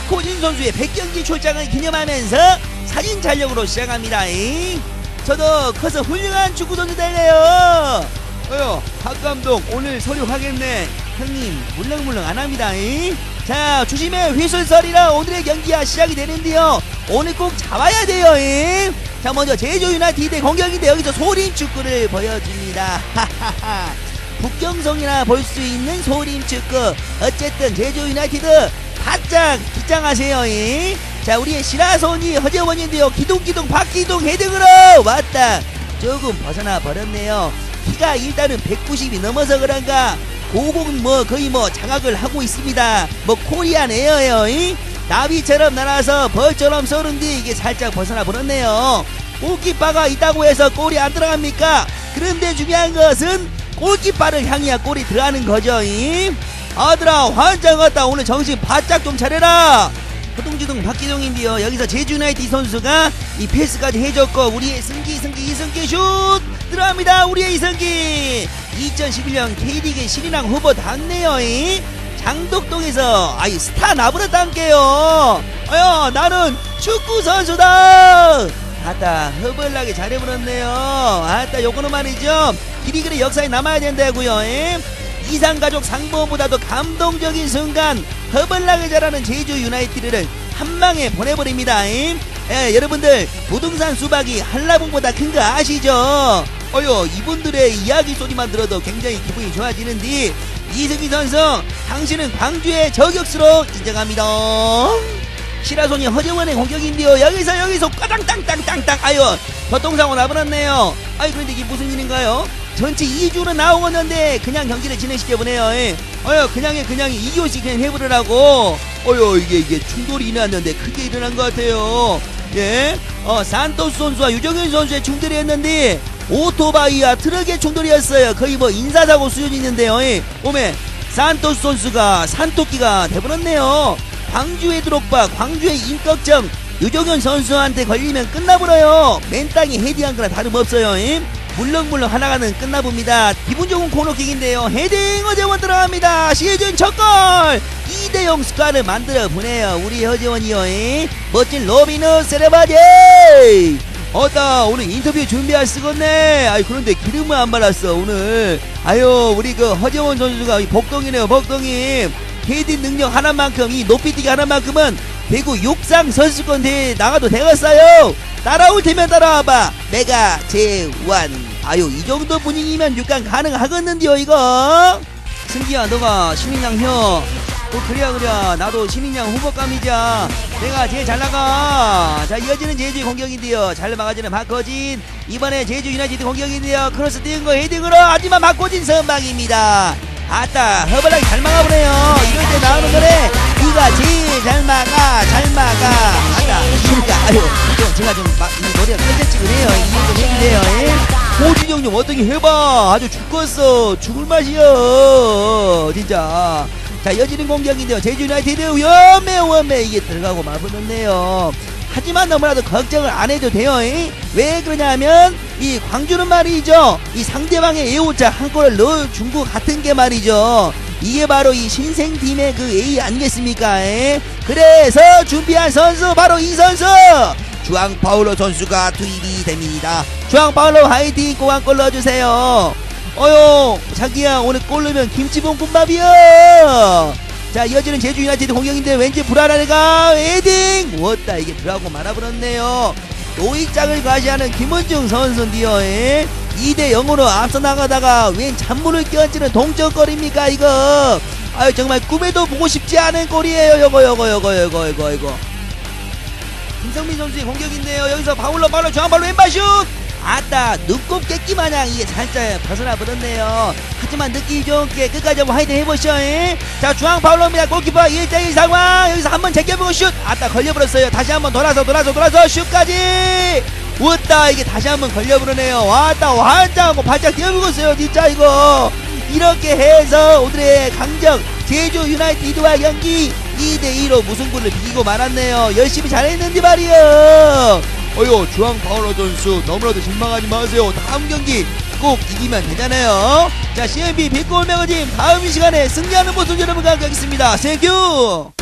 박호진 선수의 100경기 출장을 기념하면서 사진 촬영으로 시작합니다. 저도 커서 훌륭한 축구 선수 될래요. 박 감독 오늘 서류 하겠네. 형님 물렁물렁 안합니다. 자, 주심의 휘슬설이라 오늘의 경기가 시작이 되는데요, 오늘 꼭 잡아야 돼요. 자, 먼저 제주 유나이티드 공격인데 여기서 소림 축구를 보여줍니다. 북경성이나 볼 수 있는 소림 축구. 어쨌든 제주 유나이티드 바짝 긴장하세요. 자, 우리의 시라손이 허재원인데요, 기둥 박기둥 헤딩으로 왔다. 조금 벗어나 버렸네요. 키가 일단은 190이 넘어서 그런가 고공 거의 장악을 하고 있습니다. 코리안 에어예요. 나비처럼 날아서 벌처럼 쏘는데 이게 살짝 벗어나 버렸네요. 골키퍼가 있다고 해서 골이 안 들어갑니까? 그런데 중요한 것은 골키퍼를 향해야 골이 들어가는 거죠. 아들아 환장 같다. 오늘 정신 바짝 좀 차려라. 허둥지둥 박기동인데요, 여기서 제주 유나이티드 선수가 이 패스까지 해줬고, 우리의 이승기 슛 들어갑니다. 우리의 이승기 2011년 K리그 신인왕 후보 닿네요. 장덕동에서 스타 나부렸단게요. 나는 축구 선수다. 아따 허벌나게 잘해버렸네요. 아따 요거는 말이죠, K리그의 역사에 남아야 된다고요. 이상가족 상보보다도 감동적인 순간, 허벌나게 잘하는 제주 유나이티드를 한방에 보내버립니다. 여러분들 부동산 수박이 한라봉보다 큰 거 아시죠? 이분들의 이야기 소리만 들어도 굉장히 기분이 좋아지는데, 이승기 선수 당신은 광주의 저격수로 인정합니다. 시라손이 허재원의 공격인데요, 여기서 까당땅땅땅땅. 교통사고 나버렸네요. 그런데 이게 무슨 일인가요? 전체 2주는 나오겠는데 그냥 경기를 진행시켜보네요. 그냥이 2교시 그냥 해보려고. 이게 충돌이 일어났는데 크게 일어난 것 같아요. 산토스 선수와 유정현 선수의 충돌이 했는데 오토바이와 트럭의 충돌이었어요. 거의 인사사고 수준이 있는데요. 산토스 선수가 산토끼가 돼버렸네요. 광주의 드록바, 광주의 임꺽정, 유정현 선수한테 걸리면 끝나버려요. 맨땅이 헤딩한 거나 다름없어요. 물렁물렁 하나가는 끝나봅니다. 기분 좋은 코너킥인데요, 헤딩 허재원 들어갑니다. 시즌 첫골 2대0 스코어를 만들어 보네요. 우리 허재원이요. 멋진 로비누 세레바제. 오늘 인터뷰 준비할 쓰겄네. 그런데 기름을 안 발랐어 오늘. 우리 그 허재원 선수가 복덩이네요. 복덩이 헤딩 능력 하나만큼, 이 높이뛰기 하나만큼은 대구 육상 선수권 대회에 나가도 되겠어요. 따라올 테면 따라와봐. 내가 제원. 이 정도 분위기면 6강 가능하겠는데요 이거. 승기야, 너가 신인왕 그래 나도 신인왕 후보감이자 내가 제일 잘나가. 자, 이어지는 제주의 공격인데요, 잘 막아주는 박호진. 이번에 제주 유나이티드 공격인데요, 크로스 띄운 거 헤딩으로. 하지만 박호진 선방입니다. 아따 허벌나게 잘 막아보네요. 이럴 때 나오는 노래, 네가 제일 잘 막아. 아따 그러니까 제가 좀 이 노래가 끈적지근해요. 이해 좀 해주세요. 호진형 좀 어떻게 해봐. 아주 죽겠어. 죽을 맛이여 진짜. 자, 이어지는 공격인데요, 제주 유나이티드 위험해. 이게 들어가고 마무리했네요. 하지만 너무나도 걱정을 안 해도 돼요. 왜 그러냐면 이 광주는 말이죠, 이 상대방의 애호자 한 골을 넣어준 것 같은 게 말이죠, 이게 바로 이 신생팀의 그 A 아니겠습니까? 그래서 준비한 선수 바로 이 선수, 주앙 파울로 선수가 투입이 됩니다. 주앙 파울로 화이팅. 꼭 한 골 넣어주세요. 자기야 오늘 골 넣으면 김치볶음밥이야. 자, 이어지는 제주 유나이티드 공격인데 왠지 불안하니까 헤딩 왔다. 이게 들어가고 말아버렸네요. 노익장을 과시하는 김은중 선수인데요. 2대0으로 앞서 나가다가 웬 잔물을 끼얹는 동점골입니까 이거. 정말 꿈에도 보고 싶지 않은 골이에요. 이거 김성민 선수의 공격인데요, 여기서 바로 중앙발로 왼발슛. 아따 눈곱 깨끼 마냥 이게 살짝 벗어나 버렸네요. 하지만 느끼기 좋게 끝까지 한번 화이팅 해보시죠. 자, 중앙 파울로입니다. 골키퍼 1대1 상황. 여기서 한번 제껴보고 슛. 아따 걸려버렸어요. 다시 한번 돌아서 슛까지. 웃다. 이게 다시 한번 걸려버리네요. 왔다 환장하고 발짝 뛰어보겠어요 진짜 이거. 이렇게 해서 오늘의 강정 제주 유나이티드와 경기 2대2로 무승부를 비기고 말았네요. 열심히 잘했는데 말이요. 주앙 파울로 선수 너무나도 실망하지 마세요. 다음 경기 꼭 이기면 되잖아요. 자, CNB 빅골 매거진 다음 이 시간에 승리하는 모습 여러분과 함께 하겠습니다. 땡큐.